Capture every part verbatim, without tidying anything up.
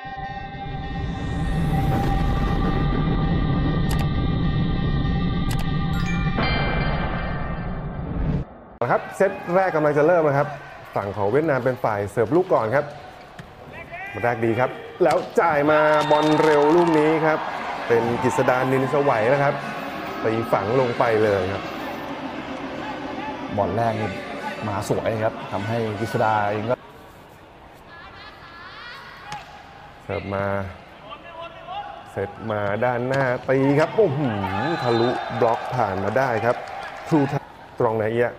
ครับเซตแรกกำลังจะเริ่มนะครับฝั่งของเวียดนามเป็นฝ่ายเสิร์ฟลูกก่อนครับมาแรกดีครับแล้วจ่ายมาบอลเร็วลูกนี้ครับเป็นกฤษดานินสวัยนะครับตีฝังลงไปเลยครับบอลแรกนี่มาสวยครับทำให้กฤษดาเองก็เสิร์ฟมาเสร็จมาด้านหน้าตีครับโอ้โหทะลุบล็อกผ่านมาได้ครับทรูตรองไหนเอีย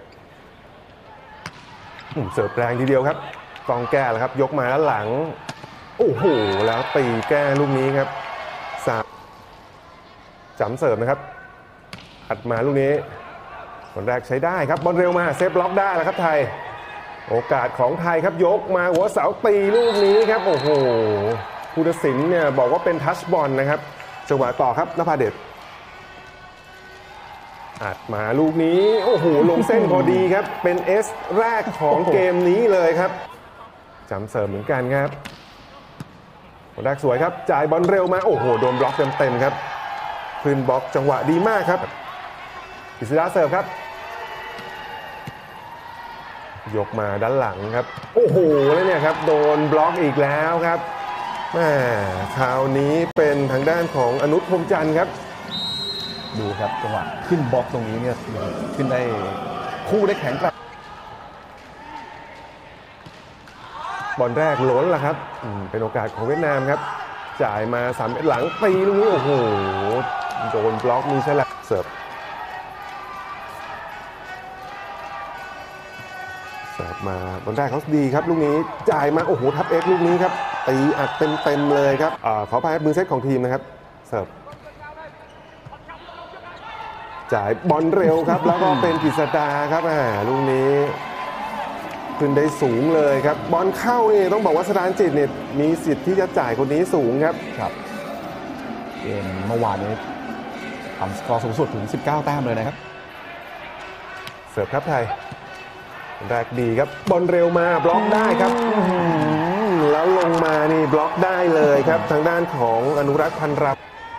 เสิร์ฟแรงทีเดียวครับกองแก้แล้วครับยกมาด้านหลังโอ้โหแล้วตีแก้ลูกนี้ครับสามจำเสิร์ฟนะครับอัดมาลูกนี้บอลแรกใช้ได้ครับบอลเร็วมาเซฟบล็อกได้แล้วครับไทยโอกาสของไทยครับยกมาหัวเสาตีลูกนี้ครับโอ้โหผู้ตัดสินเนี่ยบอกว่าเป็นทัชบอลนะครับจังหวะต่อครับนภาเดชอัดมาลูกนี้โอ้โหลงเส้นพอดีครับเป็นเอสแรกของเกมนี้เลยครับจำเสริมเหมือนกันครับบอลแรกสวยครับจ่ายบอลเร็วมาโอ้โหโดนบล็อกเต็มๆครับขึ้นบล็อกจังหวะดีมากครับอิสระเสิร์ฟครับยกมาด้านหลังครับโอ้โหแล้วเนี่ยครับโดนบล็อกอีกแล้วครับแม่คราวนี้เป็นทางด้านของอนุพรหมจันทร์ครับดูครับจังหวะขึ้นบล็อกตรงนี้เนี่ยขึ้นได้คู่ได้แข็งแกร่งบอลแรกล้นแล้วครับเป็นโอกาสของเวียดนามครับจ่ายมาสามเมตรหลังตีลูกนี้โอ้โหโดนบล็อกมีฉลับเสิร์ฟเสิร์ฟมาบอลแรกเขาดีครับลูกนี้จ่ายมาโอ้โหทับเอ็กลูกนี้ครับตีอัดเต็มๆเลยครับอ่าขอพายมือเซตของทีมนะครับเสิร์ฟจ่ายบอลเร็วครับแล้วก็เป็นกฤษดาครับอ่าลูกนี้ขึ้นได้สูงเลยครับบอลเข้านี่ต้องบอกว่าสถานจิตเนี่ยมีสิทธิ์ที่จะจ่ายคนนี้สูงครับครับเกมเมื่อวานนี้ทำสกอร์สูงสุดถึงสิบเก้าแต้มเลยนะครับเสิร์ฟครับไทยแรกดีครับบอลเร็วมาบล็อกได้ครับแล้วลงมานี่บล็อกได้เลยครับทางด้านของอนุรักษ์พันรับ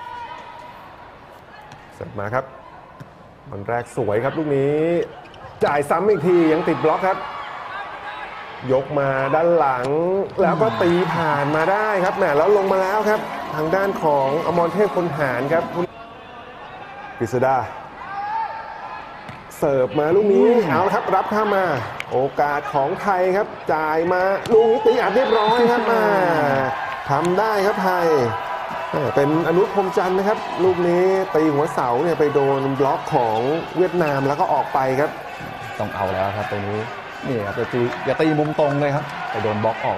เสิร์ฟมาครับบอลแรกสวยครับลูกนี้จ่ายซ้ำอีกทียังติดบล็อกครับยกมาด้านหลังแล้วก็ตีผ่านมาได้ครับแหมแล้วลงมาแล้วครับทางด้านของอมรเทพพลหารครับกฤษดาเสิร์ฟมาลูกนี้เอาครับรับเข้ามาโอกาสของไทยครับจ่ายมาลูกนี้ตีอัดเรียบร้อยครับมาทำได้ครับไทยเป็นอนุพรหมจันทร์นะครับลูกนี้ตีหัวเสาเนี่ยไปโดนบล็อกของเวียดนามแล้วก็ออกไปครับต้องเอาแล้วครับตรงนี้นี่ครับจะตีอย่าตีมุมตรงเลยครับไปโดนบล็อกออก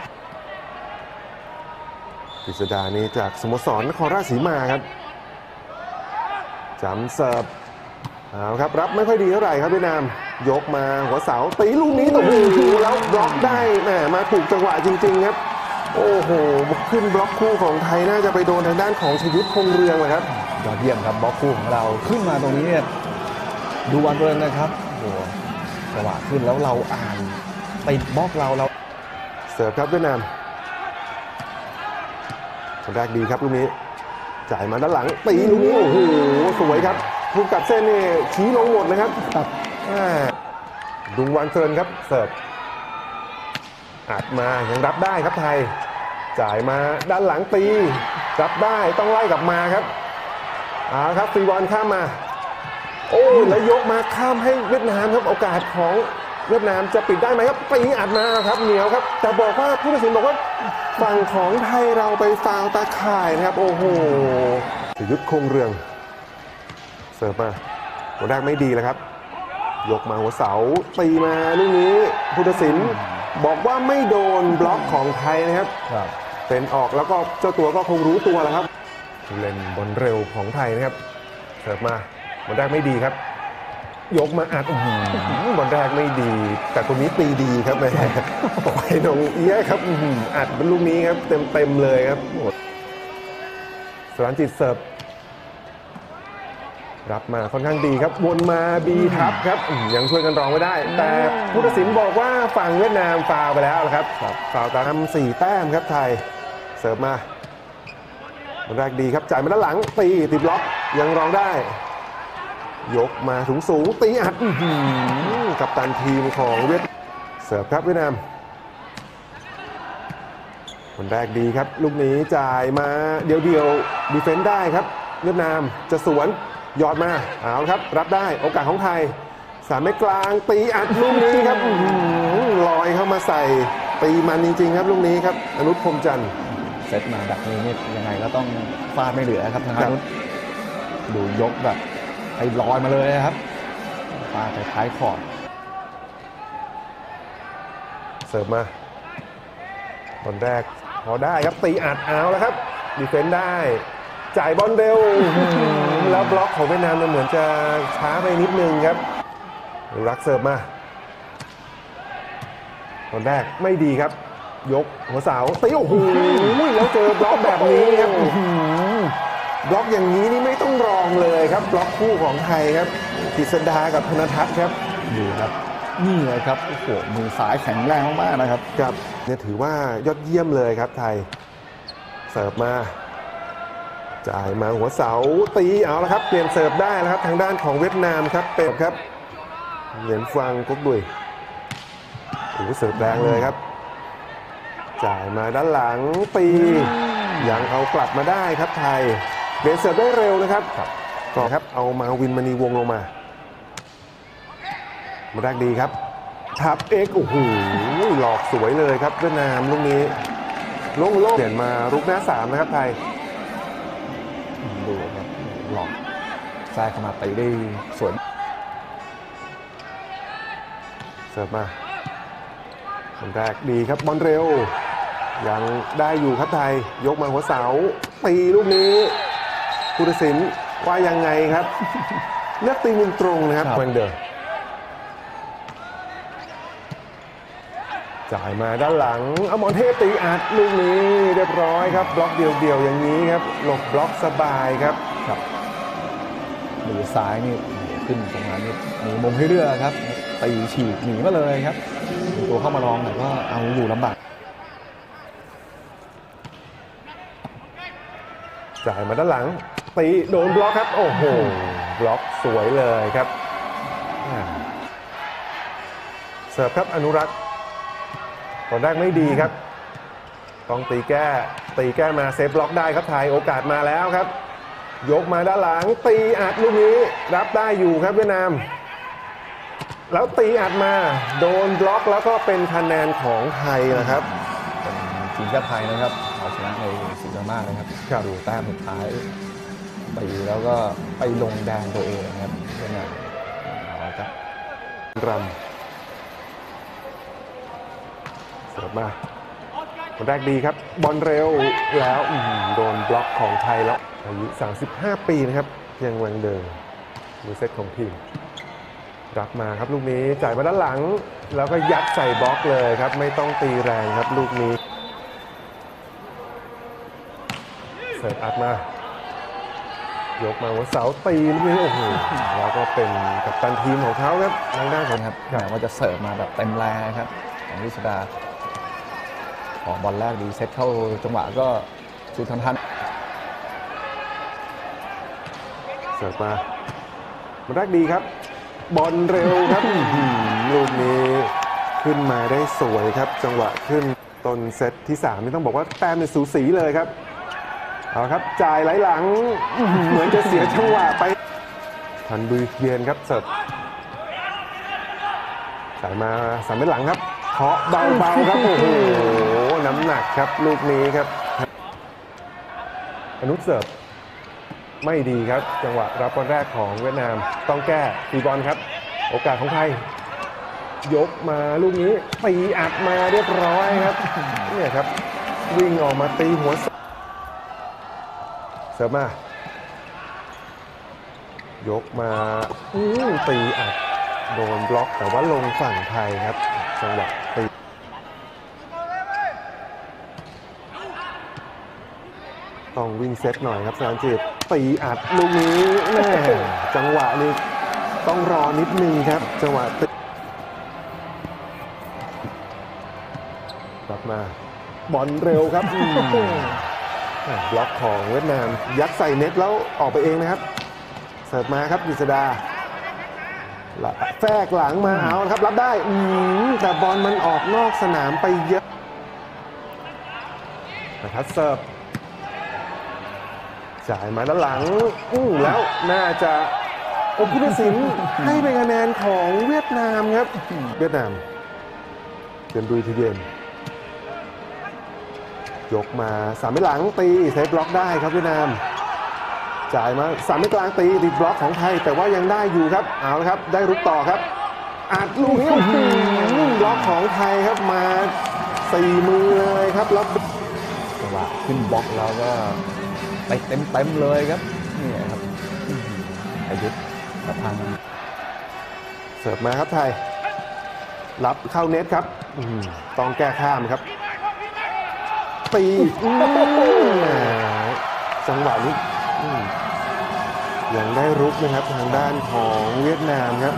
กฤษดานี่จากสโมสรนครราชสีมาครับจำเสิร์ฟเอาครับรับไม่ค่อยดีเท่าไหร่ครับเวียดนามยกมาหัวเสาตีลูกนี้ตกหูแล้วบล็อกได้แหมมาถูกจังหวะจริงๆครับโอ้โหขึ้นบล็อกคู่ของไทยน่าจะไปโดนทางด้านของชยุทธคงเรืองเลยครับยอดเยี่ยมครับบล็อกคู่ของเราขึ้นมาตรงนี้เนี่ยดูวันเริงนะครับโอ้จังหวะขึ้นแล้วเราอ่านติดบล็อกเราเราเสิร์ฟครับเวียดนามแรกดีครับลูกนี้จ่ายมาด้านหลังตีลูกนี้โอ้โหสวยครับถูกกัดเส้นนี่ชี้ลงหมดนะครับดุงวันเซินครับเสิร์ฟอัดมายังรับได้ครับไทยจ่ายมาด้านหลังตีรับได้ต้องไล่กลับมาครับเอาครับฟรีบอลข้ามมาโอ้แล้วยกมาข้ามให้เวียดนามครับโอกาสของเวียดนามจะปิดได้ไหมครับตีอัดมาครับเหนียวครับแต่บอกว่าผู้ตัดสินบอกว่าฝั่งของไทยเราไปฟาวตาข่ายนะครับโอ้โหชยุทธคงเรืองเสิร์ฟมาหัวแรกไม่ดีแล้วครับยกมาหัวเสาตีมาลูกนี้ผู้ตัดสินบอกว่าไม่โดนบล็อกของไทยนะครับเป็นออกแล้วก็เจ้าตัวก็คงรู้ตัวแล้วครับเล่นบอลเร็วของไทยนะครับเสิร์ฟมาบอลแรกไม่ดีครับยกมาอัดบอลแรกไม่ดีแต่คนนี้ตีดีครับแม่ปล่อยน้องเอี้ยครับอัดเป็นลูกนี้ครับเต็มๆเลยครับสรานจิตเสิร์ฟรับมาค่อนข้างดีครับวนมาบีทับครับยังช่วยกันรองไม่ได้แต่ผู้ตัดสินบอกว่าฝั่งเวียดนามฟาวไปแล้วครับฟาวตามสี่แต้มครับไทยเสิร์ฟมาบอลแรกดีครับจ่ายมาด้านหลังตีติดบล็อกยังรองได้ยกมาสูงสูงตีอัดกัปตันทีมของเวียดเสิร์ฟครับเวียดนามบอลแรกดีครับลูกนี้จ่ายมาเดียวเดียวดีเฟนซ์ได้ครับเวียดนามจะสวนยอดมาเอาครับรับได้โอกาสของไทยสามเมตรกลางตีอัดลูกนี้ครับลอยเข้ามาใส่ตีมันจริงๆครับลูกนี้ครับอนุช พรหมจันทร์เซตมาแบบนี้นี่ยังไงก็ต้องฟาดไม่เหลือครับทางอนุชดูยกแบบไอ้ลอยมาเลยครับฟาดไปท้ายคอร์ดเสิร์ฟมาบอลแรกพอได้ครับตีอัดเอาแล้วครับดีเฟนซ์ได้จ่ายบอลเร็วแล้วบล็อกของเวียดนามเหมือนจะช้าไปนิดนึงครับรักเสิร์ฟมาบอลแรกไม่ดีครับยกหัวเสาตีโอ้โหแล้วเจอบล็อกแบบนี้ครับบล็อกอย่างนี้นี่ไม่ต้องรองเลยครับบล็อกคู่ของไทยครับกฤษดากับธนทัศน์ครับดูครับนี่เลยครับโอ้โหมือซ้ายแข็งแรงมากๆนะครับครับเนี่ยถือว่ายอดเยี่ยมเลยครับไทยเสิร์ฟมาจ่ายมาหัวเสาตีเอาละครับเปลี่ยนเสิร์ฟได้แล้วครับทางด้านของเวียดนามครับเป็ดครับเหรียญฟังก๊กดุยโอ้เสิร์ฟแรงเลยครับจ่ายมาด้านหลังตียังเอากลับมาได้ครับไทยเปลี่ยนเสิร์ฟได้เร็วนะครับก็ครับเอามาวินมณีวงลงมามาแรกดีครับทับเอ็กโอ้โหหลอกสวยเลยครับเวียดนามลูกนี้ลงโลกเปลี่ยนมารุกหน้าสามนะครับไทยดูครับหลอกแทรกเข้ามาตีได้สวยเสิร์ฟมาบอลแรกดีครับบอลเร็วยังได้อยู่ครับไทยยกมาหัวเสาตีลูกนี้ผู้ตัดสินว่ายังไงครับเลือกตีมุมตรงนะครับแวงเดอร์จ่ายมาด้านหลังอมรเทพตีอัดลูกนี้เรียบร้อยครับบล็อกเดี่ยวๆอย่างนี้ครับหลบบล็อกสบายครับครับมือซ้ายนี่ขึ้นตรงนั้นนี่มีมุมให้เลือกครับตีฉีกหนีมาเลยครับตัวเข้ามาลองแต่ก็เอาอยู่ลำบากจ่ายมาด้านหลังตีโดนบล็อกครับโอ้โหบล็อกสวยเลยครับเสิร์ฟครับอนุรักษ์ตอนแรกไม่ดีครับต้องตีแก้ตีแก้มาเซฟบล็อกได้ครับไทยโอกาสมาแล้วครับยกมาด้านหลังตีอัดลูกนี้รับได้อยู่ครับเวียดนามแล้วตีอัดมาโดนบล็อกแล้วก็เป็นคะแนนของไทยนะครับทีมชาติไทยนะครับเอาชนะในสุดยอดมากนะครับดูแต้มสุดท้ายตีแล้วก็ไปลงแดงตัวเองนะครับเวียดนามเอาครับรำเสิร์ฟมาบอลแรกดีครับบอลเร็วแล้วโดนบล็อกของไทยแล้วอายุสามสิบห้าปีนะครับยังแวงเดิมมือเซตของทีมรับมาครับลูกนี้จ่ายมาด้านหลังแล้วก็ยัดใส่บล็อกเลยครับไม่ต้องตีแรงครับลูกนี้เสิร์ฟอัดมายกมาหัวเสาตีลูกนี้โอ้โหแล้วก็เป็นกัปตันทีมของเขาครับทางด้านของครับแต่ว่าจะเสิร์ฟมาแบบเต็มแรงครับของฤษดาของบอลแรกดีเซตเข้าจังหวะก็สุดทันทันเสิร์ฟมาบอลแรกดีครับบอลเร็วครับลูกนี้ขึ้นมาได้สวยครับจังหวะขึ้นต้นเซตที่สามนี่ต้องบอกว่าแต้มเป็นสูสีเลยครับเอาครับจ่ายไหลหลังเหมือนจะเสียจังหวะไปทันบุยเยียนครับเสิร์ฟจ่ายมาสามเมตรหลังครับเคาะเบาๆครับโอ้โหน้ำหนักครับลูกนี้ครับอนุเสิร์ฟไม่ดีครับจังหวะรับบอลแรกของเวียดนามต้องแก้ตีบอลครับโอกาสของไทยยกมาลูกนี้ตีอัดมาเรียบร้อยครับเนี่ยครับวิ่งออกมาตีหัวเสิร์ฟมายกมาตีอัดโดนบล็อกแต่ว่าลงฝั่งไทยครับจังหวะตีต้องวิ่งเซตหน่อยครับสารจิตตีอัดลูกนี้แม่จังหวะนี้ต้องรอนิดนึงครับจังหวะตีกลับมาบอลเร็วครับอ่ะบล็อกของเวียดนามยัดใส่เน็ตแล้วออกไปเองนะครับเสิร์ฟมาครับกฤษดาแทรกหลังมาเอาครับรับได้อืมแต่บอลมันออกนอกสนามไปเยอะนะครับเสิร์ฟจ่ายมาด้านหลังอู้แล้วน่าจะโอ้ผู้ตัดสินให้เป็นคะแนนของเวียดนามครับเวียดนามเดินดุยทีเดียนยกมาสามเมตรหลังตีเซฟบล็อกได้ครับเวียดนามจ่ายมาสามเมตรกลางตีติดบล็อกของไทยแต่ว่ายังได้อยู่ครับเอาละครับได้รุกต่อครับอัดลูกนี้บล็อกของไทยครับมาสี่มือเลยครับแล้วจังหวะขึ้นบล็อกแล้วก็ไปเต็มเต็มเลยครับนี่ครับอายุทธ์กับทางเสิร์ฟมาครับไทยรับเข้าเน็ตครับต้องแก้ข้ามครับตีจังหวะนี้ยังได้รุกนะครับทางด้านของเวียดนามครับ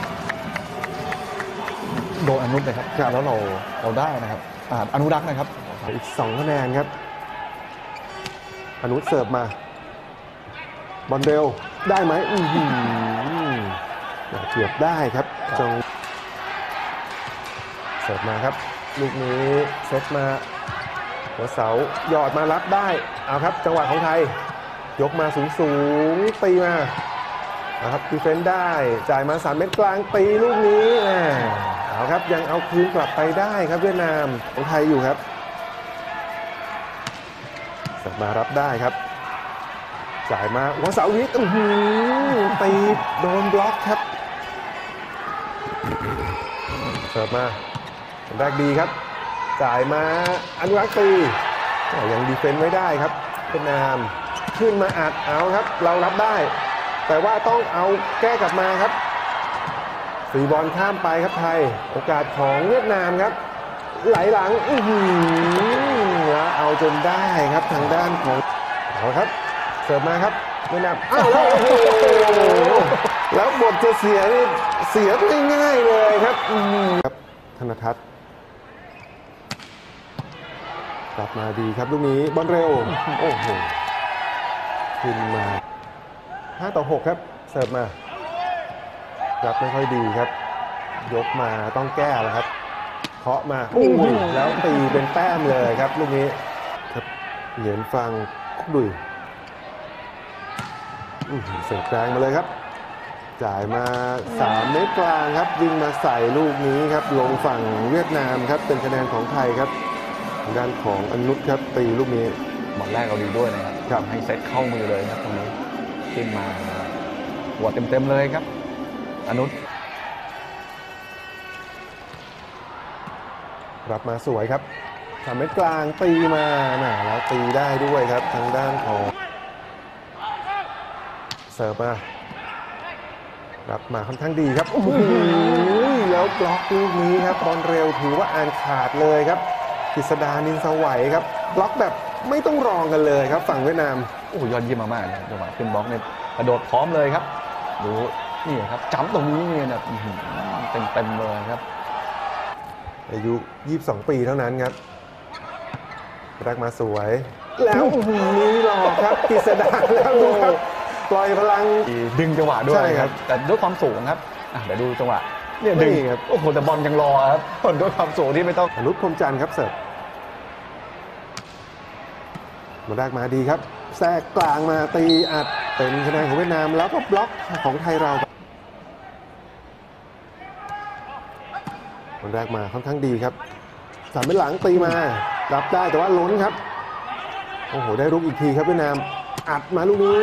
โดนอนุนะครับแล้วเราเราได้นะครับอนุรักษ์นะครับอีกสองคะแนนครับอนุเสิร์ฟมาบอลเร็วได้ไหมอืมเกือบได้ครับจงเสิร์ฟมาครับลูกนี้เซตมาหัวเสาหยอดมารับได้เอาครับจังหวะของไทยยกมาสูงสูงตีมานะครับดีเฟนด์ได้จ่ายมาสามเมตรกลางตีลูกนี้เอาครับยังเอาคืนกลับไปได้ครับเวียดนามของไทยอยู่ครับเสิร์ฟมารับได้ครับจ่ายมาหัวเสาวิทย์ตีโดนบล็อกครับเสิร์ฟมาแรกดีครับจ่ายมาอนุรักษ์ตียังดีเฟนต์ไว้ได้ครับเวียดนามขึ้นมาอัดเอาครับเรารับได้แต่ว่าต้องเอาแก้กลับมาครับฟรีบอลข้ามไปครับไทยโอกาสของเวียดนามครับไหลหลังอื้อหือเอาจนได้ครับทางด้านของเอาครับเสิร์ฟมาครับเวียดนามอ้าวแล้วโอ้โหแล้วบทจะเสียนี่เสียง่ายๆเลยครับครับธนทัศน์กลับมาดีครับลูกนี้บอลเร็วโอ้โหขึ้นมาห้าต่อหกครับเสิร์ฟมารับไม่ค่อยดีครับยกมาต้องแก้แล้วครับเคาะมาอุ้ยแล้วตีเป็นแต้มเลยครับลูกนี้ครับเหยียนฟังดุยเสิร์ฟแรงมาเลยครับจ่ายมาสามเมตรกลางครับยิงมาใส่ลูกนี้ครับลงฝั่งเวียดนามครับเป็นคะแนนของไทยครับด้านของอนุชครับตีลูกนี้บอลแรกเราดีด้วยนะครับให้เซตเข้ามือเลยครับตรงนี้ขึ้นมาหัวเต็มๆเลยครับอนุชรับมาสวยครับสามเมตรกลางตีมาน่ะแล้วตีได้ด้วยครับทางด้านของเสิร์ฟมารับมาค่อนข้างดีครับโอ้โหแล้วบล็อกลูกนี้ครับบอลเร็วถือว่าอ่านขาดเลยครับกฤษดานินสวัยครับบล็อกแบบไม่ต้องรองกันเลยครับฝั่งเวียดนามโอ้ยอดเยี่ยมมากๆจังหวะขึ้นบล็อกเนี่ยกระโดดพร้อมเลยครับดูนี่ครับจ้ำตรงนี้เนี่ยแบบเต็มเต็มเลยครับอายุยี่สิบสองปีเท่านั้นครับแรกมาสวยแล้วมีหลอกครับกฤษดาแล้วดูครับปล่อยพลังดึงจังหวะด้วยครับแต่ด้วยความสูงครับเดี๋ยวดูจังหวะเนี่ยดึงครับโอ้โหแต่บอลยังรอครับด้วยความสูงที่ไม่ต้องอนุชพรหมจันทร์ครับเสิร์ฟมาแรกมาดีครับแทรกกลางมาตีอัดเป็นคะแนนของเวียดนามแล้วก็บล็อกของไทยเรามาแรกมาค่อนข้างดีครับสามเมตรหลังตีมารับได้แต่ว่าล้นครับโอ้โหได้รุกอีกทีครับเวียดนามอัดมาลูกนี้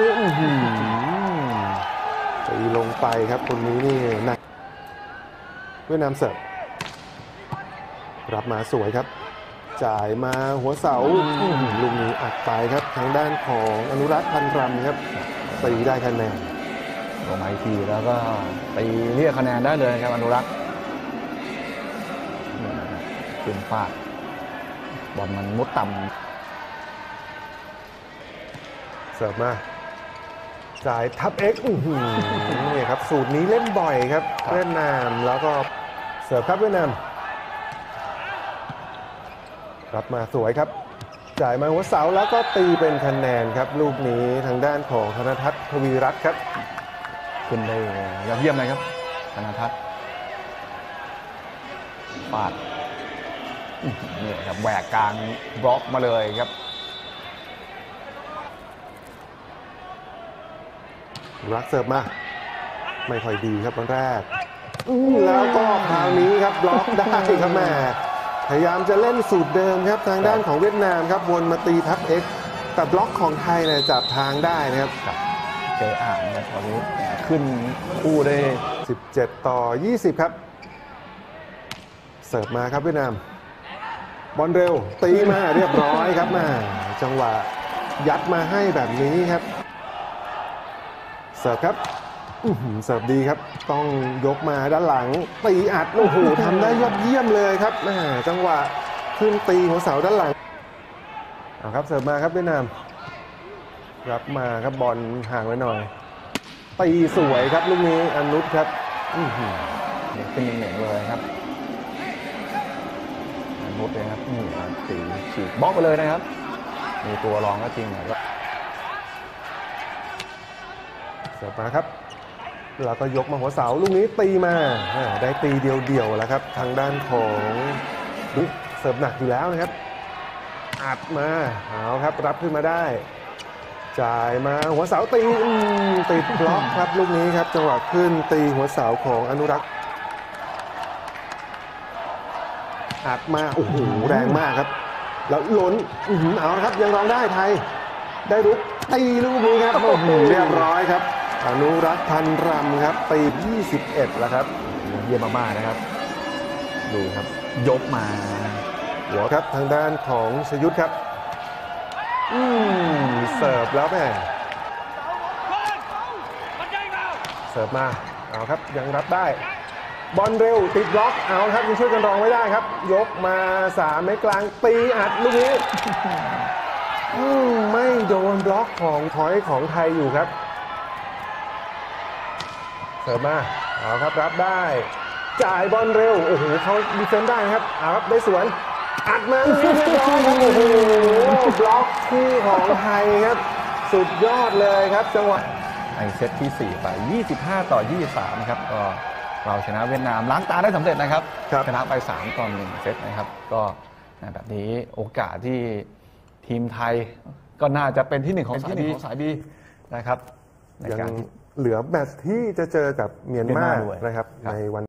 ตีลงไปครับคนนี้นี่หนักเวียดนามเสิร์ฟรับมาสวยครับจ่ายมาหัวเสาลูกนี้อัดไปครับทางด้านของอนุรักษ์พันรำครับตีได้คะแนนลงมาอีกทีแล้วก็ตีเรียกคะแนนได้เลยครับอนุรักษ์ขึ้นฟาดบอลมันมุดต่ำเสิร์ฟมาจ่ายทับเอ็กซ์นี่ครับสูตรนี้เล่นบ่อยครับเวียดนามแล้วก็เสิร์ฟครับเวียดนามรับมาสวยครับจ่ายมาหัวเสาแล้วก็ตีเป็นคะแนนครับลูกนี้ทางด้านของธนทัศน์ทวีรัตน์ครับขึ้นได้ยอดเยี่ยมเลยครับธนทัศน์ปาดนี่ครับแหวกกลางบล็อกมาเลยครับรักเสิร์ฟมาไม่ค่อยดีครับตอนแรกอื้อแล้วก็คราวนี้ครับบล็อกได้ครับแม่พยายามจะเล่นสูตรเดิมครับทางด้านของเวียดนามครับวนมาตีทับ X แต่บล็อกของไทยเนี่ยจับทางได้นะครับเจออ่านครับตอนนี้ขึ้นคู่ได้สิบเจ็ดต่อยี่สิบครับเสิร์ฟมาครับเวียดนามบอลเร็วตีมาเรียบร้อยครับมาจังหวะยัดมาให้แบบนี้ครับเสิร์ฟครับอื้อหือเสิร์ฟดีครับต้องยกมาด้านหลังตีอัดโอ้โหทำได้ยอดเยี่ยมเลยครับแม่จังหวะขึ้นตีหัวเสาด้านหลังเอาครับเสิร์ฟมาครับเวียดนามรับมาครับบอลห่างไว้หน่อยตีสวยครับลูกนี้อนุชครับอื้อหือขึ้นเหน่งๆเลยครับมุดเลยครับนี่ตีฉีกบล็อกไปเลยนะครับมีตัวรองก็จริงแต่ว่าเสิร์ฟมาครับแล้วก็ยกมาหัวเสาลูกนี้ตีมาได้ตีเดียวๆแล้วครับทางด้านของบุ๊กเสิร์ฟหนักอยู่แล้วนะครับอัดมาเอาครับรับขึ้นมาได้จ่ายมาหัวเสาตีติดบล็อกครับลูกนี้ครับจังหวะขึ้นตีหัวเสาของอนุรักษ์อัดมาโอ้โหแรงมากครับแล้วล้นเอาครับยังรองได้ไทยได้ลุกตีลูกนี้ครับโอ้โหเรียบร้อยครับอนุรักษ์พันรำครับตียี่สิบเอ็ดแล้วครับเยี่ยมมากๆนะครับดูครับยกมาหัวครับทางด้านของชยุทธครับอืมเสิร์ฟแล้วแม่เสิร์ฟมาเอาครับยังรับได้บอลเร็วติดบล็อกเอาครับยังช่วยกันรองไม่ได้ครับยกมาสามเมตรกลางตีอัดลูกนี้อืมไม่โดนบล็อกของทอยของไทยอยู่ครับเสิร์ฟมาเอาครับรับได้จ่ายบอลเร็วโอ้โหเขาดีเฟนส์ได้ครับเอาครับได้สวนอัดมาเรียบร้อยครับโอ้โหบล็อกคู่ของไทยครับสุดยอดเลยครับจังหวะในเซตที่สี่ไปยี่สิบห้าต่อยี่สิบสามนะครับก็เราชนะเวียดนามล้างตาได้สำเร็จนะครับชนะไปสามต่อหนึ่งเซตนะครับก็แบบนี้โอกาสที่ทีมไทยก็น่าจะเป็นที่หนึ่งของสายบีสายบีนะครับยังเหลือแมตช์ที่จะเจอกับเมียนมานะครับในวัน